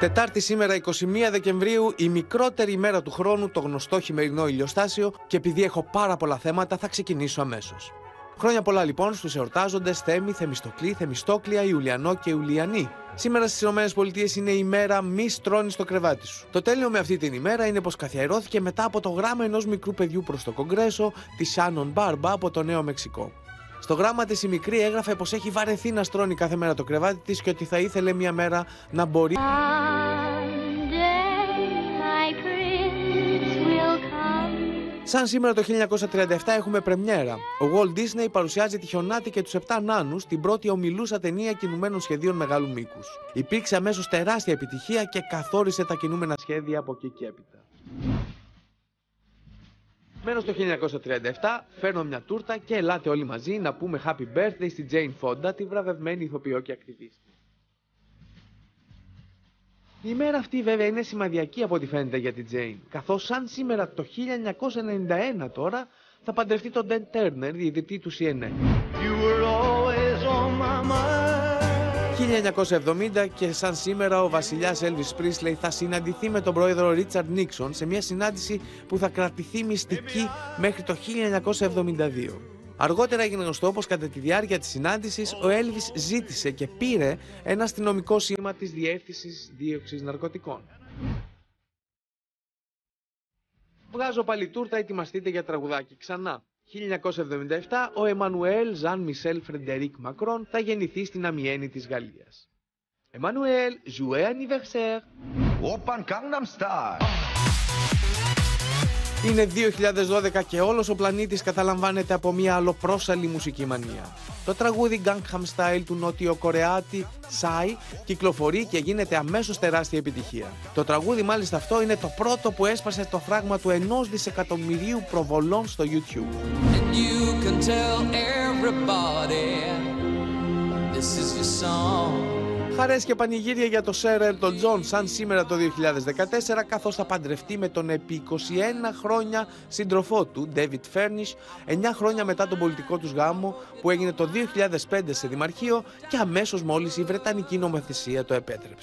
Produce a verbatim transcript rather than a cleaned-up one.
Τετάρτη σήμερα, εικοστή πρώτη Δεκεμβρίου, η μικρότερη ημέρα του χρόνου, το γνωστό χειμερινό ηλιοστάσιο, και επειδή έχω πάρα πολλά θέματα θα ξεκινήσω αμέσως. Χρόνια πολλά λοιπόν στους εορτάζοντες Θέμη, Θεμιστοκλή, Θεμιστόκλια, Ιουλιανό και Ιουλιανή. Σήμερα στις ΗΠΑ είναι η ημέρα μη στρώνεις στο κρεβάτι σου. Το τέλειο με αυτή την ημέρα είναι πως καθιερώθηκε μετά από το γράμμα ενός μικρού παιδιού προς το Κογκρέσο, τη Σάνον Μπάρμπα από το Νέο Μεξικό. Στο γράμμα της η μικρή έγραφε πως έχει βαρεθεί να στρώνει κάθε μέρα το κρεβάτι της και ότι θα ήθελε μια μέρα να μπορεί Σαν σήμερα το χίλια εννιακόσια τριάντα επτά έχουμε πρεμιέρα. Ο Walt Disney παρουσιάζει τη Χιονάτη και τους επτά Νάνους, την πρώτη ομιλούσα ταινία κινουμένων σχεδίων μεγάλου μήκους. Υπήρξε αμέσως τεράστια επιτυχία και καθόρισε τα κινούμενα σχέδια από εκεί και έπειτα. Μένω στο χίλια εννιακόσια τριάντα επτά, φέρνω μια τούρτα και ελάτε όλοι μαζί να πούμε happy birthday στη Jane Fonda, τη βραβευμένη ηθοποιό και ακτιβίστη. Η ημέρα αυτή βέβαια είναι σημαδιακή από ό,τι φαίνεται για την Jane, καθώς σαν σήμερα το χίλια εννιακόσια ενενήντα ένα τώρα θα παντρευτεί τον Dan Turner, διαιτητή του σι εν εν. χίλια εννιακόσια εβδομήντα και σαν σήμερα ο βασιλιάς Elvis Presley θα συναντηθεί με τον πρόεδρο Richard Nixon σε μια συνάντηση που θα κρατηθεί μυστική μέχρι το χίλια εννιακόσια εβδομήντα δύο. Αργότερα έγινε γνωστό πως κατά τη διάρκεια της συνάντησης ο Elvis ζήτησε και πήρε ένα αστυνομικό σήμα της Διεύθυνσης Δίωξης Ναρκωτικών. Βγάζω πάλι τούρτα, ετοιμαστείτε για τραγουδάκι ξανά. χίλια εννιακόσια εβδομήντα επτά ο Εμμανουέλ Ζαν Μισελ Φρεντερίκ Μακρόν θα γεννηθεί στην Αμιένη της Γαλλίας. Εμμανουέλ, joué anniversaire! Opern Gangnam Style! Είναι δύο χιλιάδες δώδεκα και όλος ο πλανήτης καταλαμβάνεται από μια αλλοπρόσαλη μουσική μανία. Το τραγούδι Gangnam Style του νότιο-κορεάτη Psy κυκλοφορεί και γίνεται αμέσως τεράστια επιτυχία. Το τραγούδι μάλιστα αυτό είναι το πρώτο που έσπασε το φράγμα του ενός δισεκατομμυρίου προβολών στο YouTube. You can tell everybody this is your song. Χαρές και πανηγύρια για το Sir Elton John σαν σήμερα το δύο χιλιάδες δεκατέσσερα, καθώς θα παντρευτεί με τον επί είκοσι ένα χρόνια σύντροφό του, David Furnish, εννιά χρόνια μετά τον πολιτικό τους γάμο που έγινε το δύο χιλιάδες πέντε σε δημαρχείο και αμέσως μόλις η Βρετανική νομοθεσία το επέτρεψε.